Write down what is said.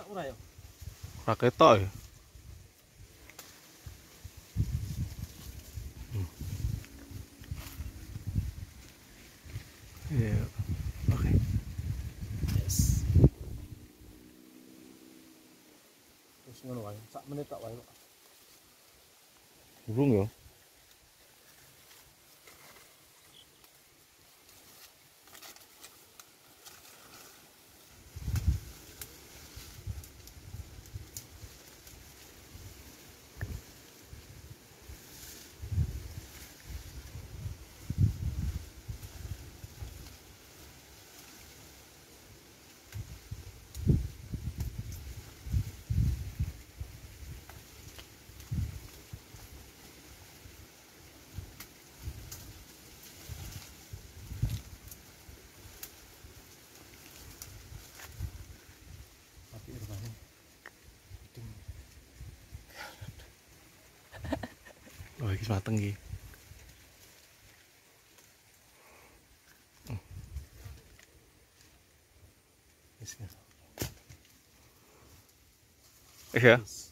masak ora ya? Ora ketok ya. Iya. Oke. Yes. Terus ngono wae. Sak menit tok wae kok. Burung ya. Tapi rupane Oh, iki mateng iki. wis. Ya. Wis.